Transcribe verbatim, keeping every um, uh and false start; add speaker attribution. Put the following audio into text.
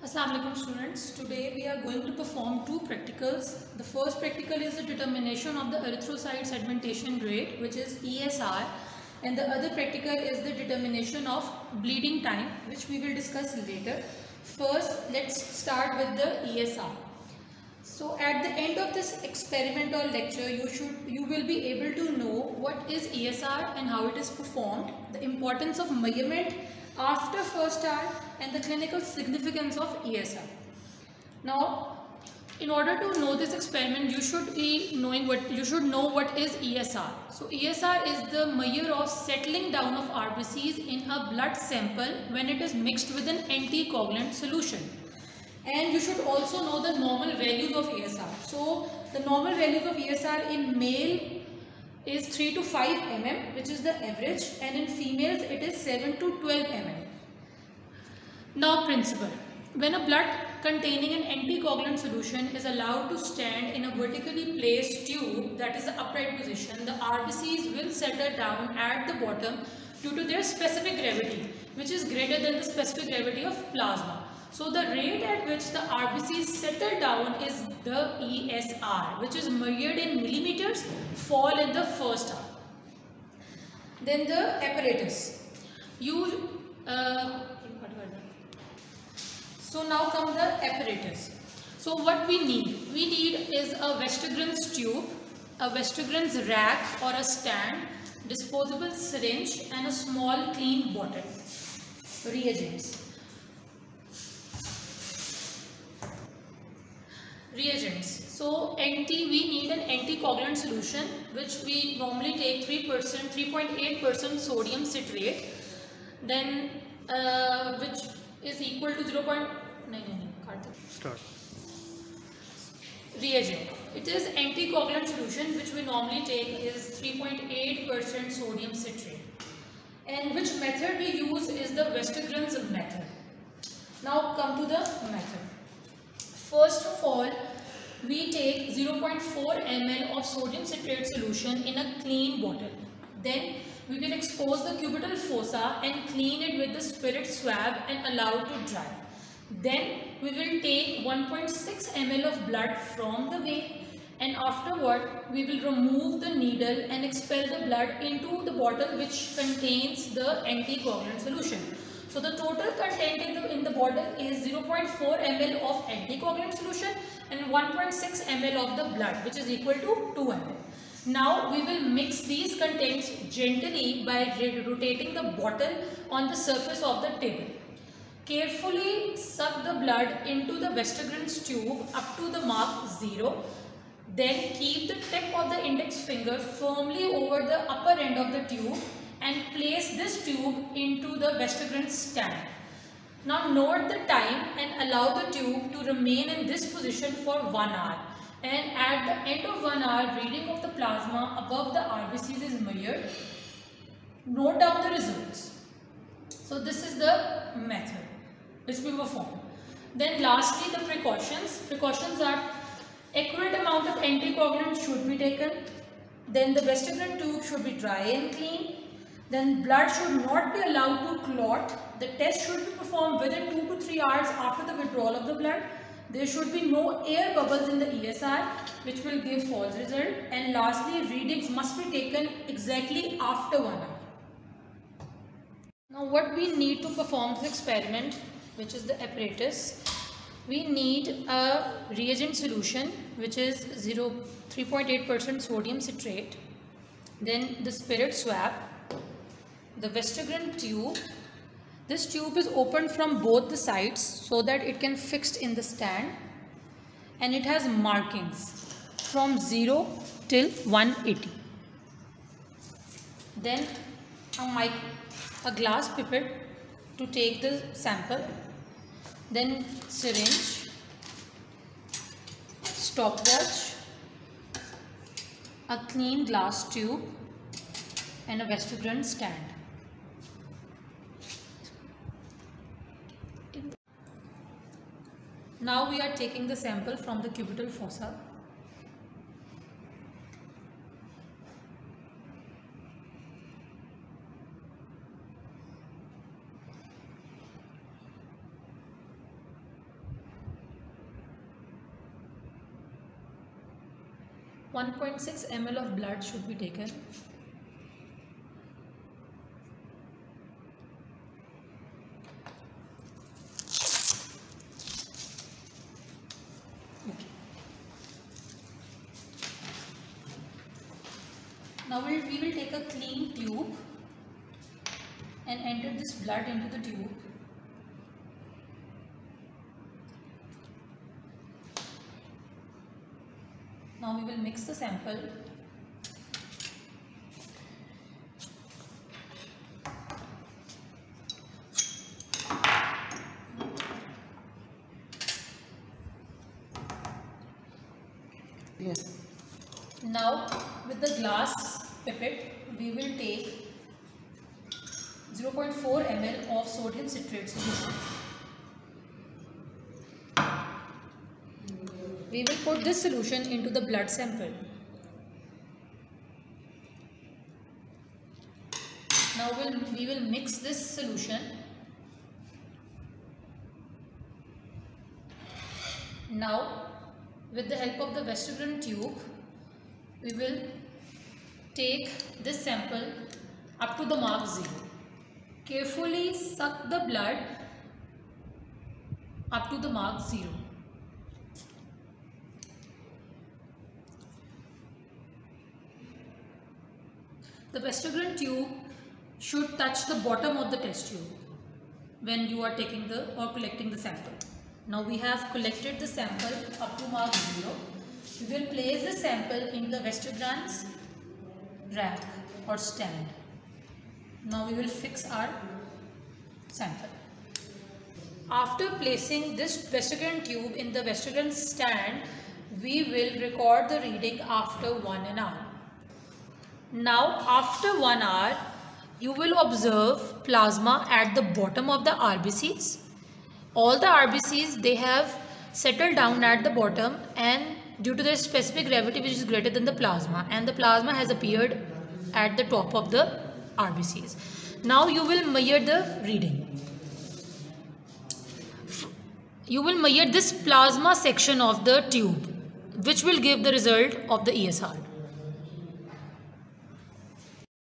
Speaker 1: Assalamu alaikum students. Today we are going to perform two practicals. The first practical is the determination of the erythrocyte segmentation rate, which is E S R, and the other practical is the determination of bleeding time, which we will discuss later. First, let's start with the E S R. So at the end of this experiment or lecture, you should you will be able to know what is E S R and how it is performed, the importance of measurement after first hour, and the clinical significance of E S R. Now, in order to know this experiment, you should be knowing what you should know what is E S R. So E S R is the measure of settling down of R B Cs in a blood sample when it is mixed with an anticoagulant solution. And you should also know the normal values of E S R. So the normal values of E S R in male is three to five millimeters, which is the average, and in females it is seven to twelve millimeters. Now, principle: when a blood containing an anticoagulant solution is allowed to stand in a vertically placed tube, that is the upright position, the R B Cs will settle down at the bottom due to their specific gravity, which is greater than the specific gravity of plasma. So the rate at which the R B Cs settle down is the E S R, which is measured in millimeters, fall in the first hour. Then the apparatus. You uh, so now come the apparatus. So what we need? We need is a Westergren's tube, a Westergren's rack or a stand, disposable syringe, and a small clean bottle. Reagents. Reagents. So anti, we need an anticoagulant solution, which we normally take three percent, three point eight percent sodium citrate, then uh, which is equal to zero point nine. Start. Reagent. It is anticoagulant solution, which we normally take is three point eight percent sodium citrate. And which method we use is the Westergren's method. Now come to the method. First of all, we take zero point four milliliters of sodium citrate solution in a clean bottle. Then we will expose the cubital fossa and clean it with the spirit swab and allow it to dry. Then we will take one point six milliliters of blood from the vein, and afterward we will remove the needle and expel the blood into the bottle which contains the anticoagulant solution. So the total content in the, in the bottle is zero point four milliliters of anticoagulant solution and one point six milliliters of the blood, which is equal to two milliliters. Now we will mix these contents gently by rotating the bottle on the surface of the table. Carefully suck the blood into the Westergren's tube up to the mark zero. Then keep the tip of the index finger firmly over the upper end of the tube and place this tube into the Westergren's stand. Now note the time and allow the tube to remain in this position for one hour. And at the end of one hour, reading of the plasma above the R B Cs is measured. Note down the results. So this is the method which we perform. Then lastly, the precautions. Precautions are: accurate amount of anticoagulant should be taken. Then the Westergren tube should be dry and clean. Then blood should not be allowed to clot. The test should be performed within two to three hours after the withdrawal of the blood. There should be no air bubbles in the E S R, which will give false result. And lastly, readings must be taken exactly after one hour. Now what we need to perform this experiment, which is the apparatus, we need a reagent solution, which is three point eight percent sodium citrate, then the spirit swab, the Westergren tube. This tube is opened from both the sides so that it can fixed in the stand, and it has markings from zero till one hundred eighty. Then a mic, a glass pipette to take the sample, then syringe, stopwatch, a clean glass tube, and a Westergren stand. Now we are taking the sample from the cubital fossa. one point six milliliters of blood should be taken. Okay. Now we'll, we will take a clean tube and enter this blood into the tube. Now we will mix the sample.
Speaker 2: Yes.
Speaker 1: Now with the glass pipette we will take zero point four milliliters of sodium citrate solution. We will put this solution into the blood sample. Now we'll, we will mix this solution. Now with the help of the Westergren tube, we will take this sample up to the mark zero. Carefully suck the blood up to the mark zero. The Westergren tube should touch the bottom of the test tube when you are taking the or collecting the sample. Now we have collected the sample up to mark zero. We will place the sample in the Westergren's rack or stand. Now we will fix our sample. After placing this Westergren tube in the Westergren stand, we will record the reading after one hour. Now after one hour, you will observe plasma at the bottom of the R B Cs. All the R B Cs, they have settled down at the bottom and due to their specific gravity which is greater than the plasma, and the plasma has appeared at the top of the R B Cs. Now you will measure the reading. You will measure this plasma section of the tube which will give the result of the E S R.